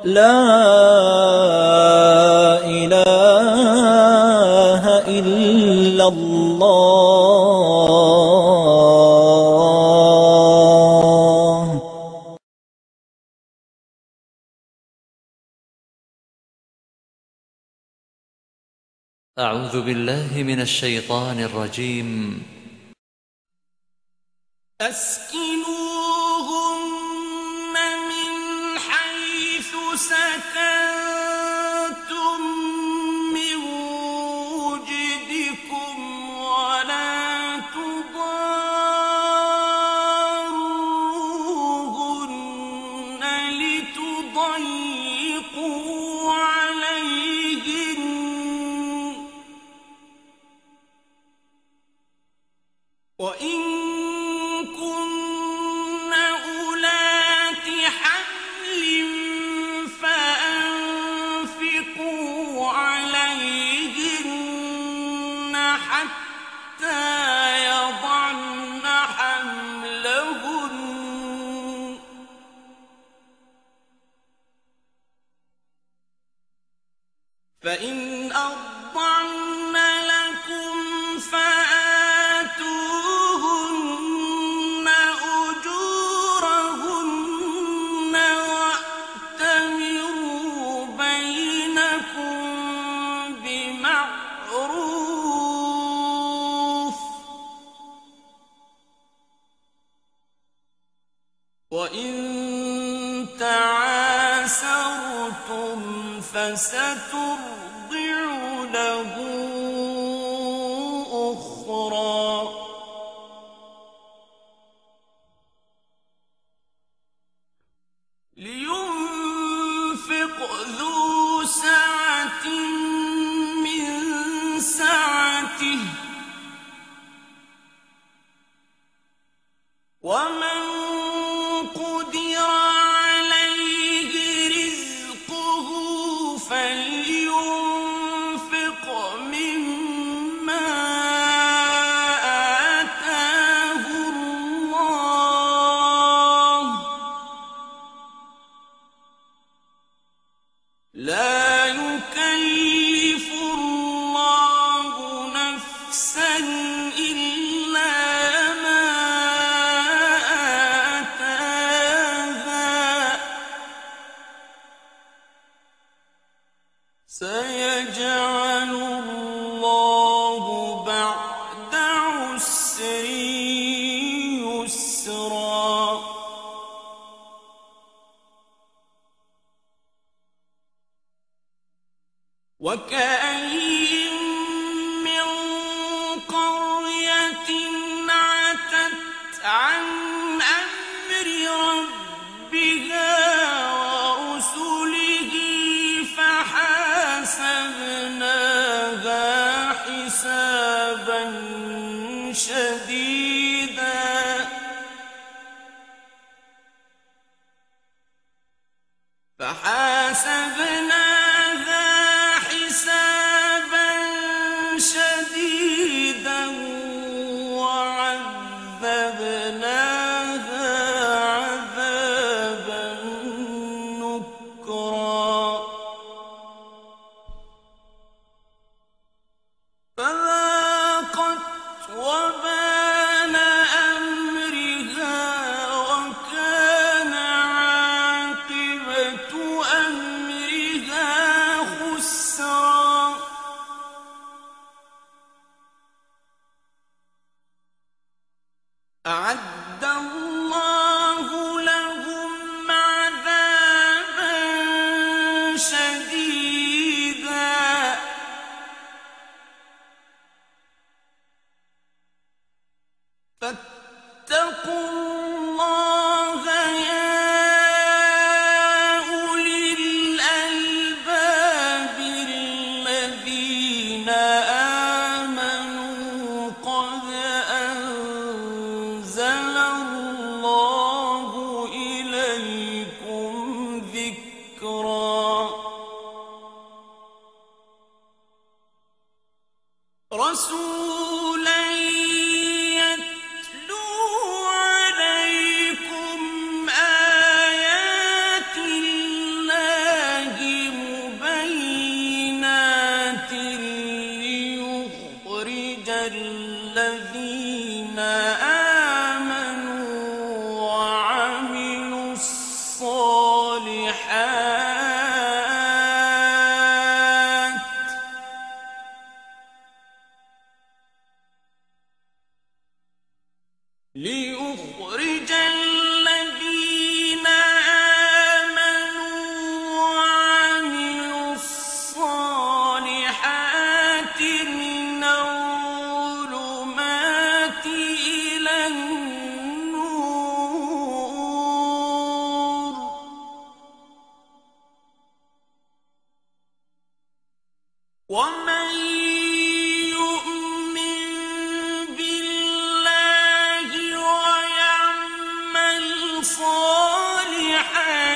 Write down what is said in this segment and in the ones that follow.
لا إله إلا الله. أعوذ بالله من الشيطان الرجيم. أسكنوهن من حيث سكنتم من وجدكم ولا تضاروهن لتضيقوا عليهن وإن كن أولات حمل فأنفقوا عليهن حتى يضعن حملهن فإن أرضعن لكم فآتوهن أجورهن وأتمروا بينكم بمعروف وإن تعاسرتم فسترضع له أخرى لينفق ذو سعة من سعته ومن قدر عليه رزقه فلينفق مما آتاه الله لا يكلف الله نفسا إلا ما آتاها سيجعل الله بعد عسر يسرا وكأين من قرية عتت عن أمر ربها ورسله فحاسبناها حسابا شديدا وعذبناها عذابا نكرا فذاقت وبال أمرها وكان عاقبة أمرها خسرا أعد الله لهم عذابا شديدا فاتقوا الله يا أولي الألباب الذين آمنوا قد أنزل الله إليكم ذكرا رسولا يتلو عليكم آيات الله ومن يؤمن بالله ويعمل صالحا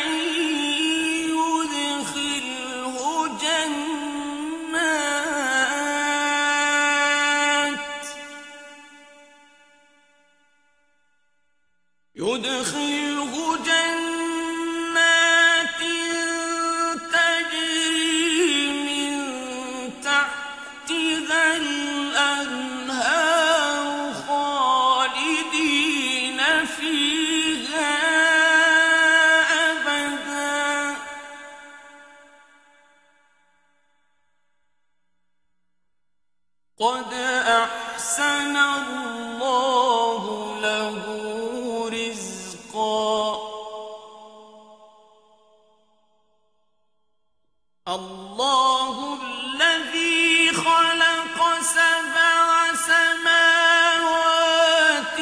يدخله جنات تجري من تحتها الأنهار خالدين فيها أبدا قد أحسن الله له الله الذي خلق 7 سماوات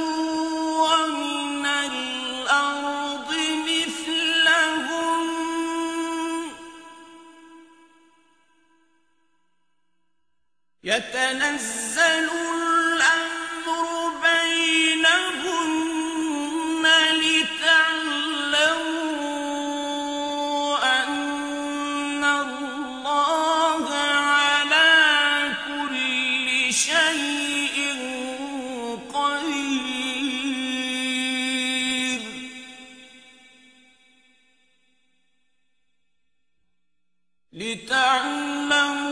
ومن الأرض مثلهم يتنزل الأمر بينهن لتعلموا أن الله على كل شيء قدير لتعلموا